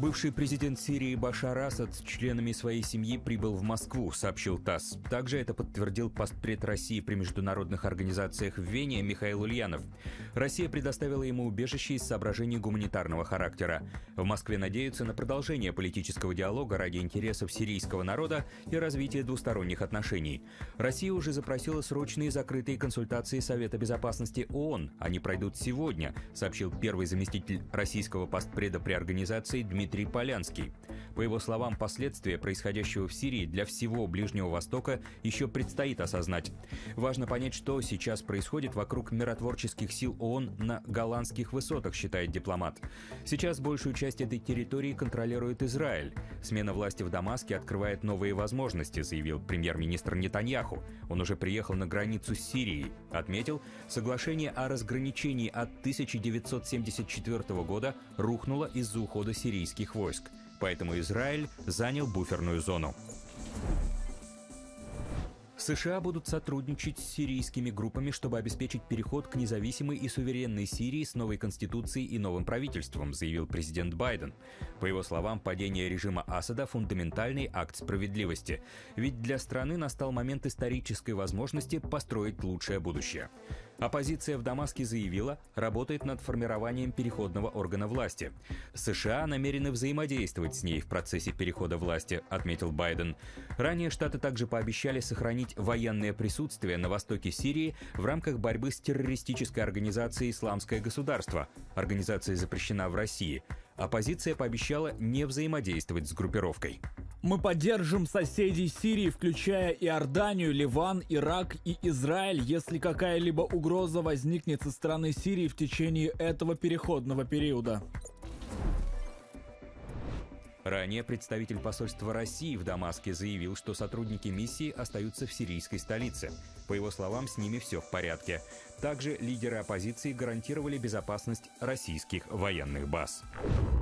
Бывший президент Сирии Башар Асад с членами своей семьи прибыл в Москву, сообщил ТАСС. Также это подтвердил постпред России при международных организациях в Вене Михаил Ульянов. Россия предоставила ему убежище из соображений гуманитарного характера. В Москве надеются на продолжение политического диалога ради интересов сирийского народа и развития двусторонних отношений. Россия уже запросила срочные закрытые консультации Совета безопасности ООН. Они пройдут сегодня, сообщил первый заместитель российского постпреда при организации Дмитрий Полянский. По его словам, последствия происходящего в Сирии для всего Ближнего Востока еще предстоит осознать. Важно понять, что сейчас происходит вокруг миротворческих сил ООН на Голландских высотах, считает дипломат. Сейчас большую часть этой территории контролирует Израиль. Смена власти в Дамаске открывает новые возможности, заявил премьер-министр Нетаньяху. Он уже приехал на границу с Сирией. Отметил, соглашение о разграничении от 1974 года рухнуло из-за ухода сирийских войск. Поэтому Израиль занял буферную зону. США будут сотрудничать с сирийскими группами, чтобы обеспечить переход к независимой и суверенной Сирии с новой конституцией и новым правительством, заявил президент Байден. По его словам, падение режима Асада – фундаментальный акт справедливости. Ведь для страны настал момент исторической возможности построить лучшее будущее. Оппозиция в Дамаске заявила, работает над формированием переходного органа власти. США намерены взаимодействовать с ней в процессе перехода власти, отметил Байден. Ранее Штаты также пообещали сохранить военное присутствие на востоке Сирии в рамках борьбы с террористической организацией «Исламское государство». Организация запрещена в России. Оппозиция пообещала не взаимодействовать с группировкой. Мы поддержим соседей Сирии, включая Иорданию, Ливан, Ирак и Израиль, если какая-либо угроза возникнет со стороны Сирии в течение этого переходного периода. Ранее представитель посольства России в Дамаске заявил, что сотрудники миссии остаются в сирийской столице. По его словам, с ними все в порядке. Также лидеры оппозиции гарантировали безопасность российских военных баз.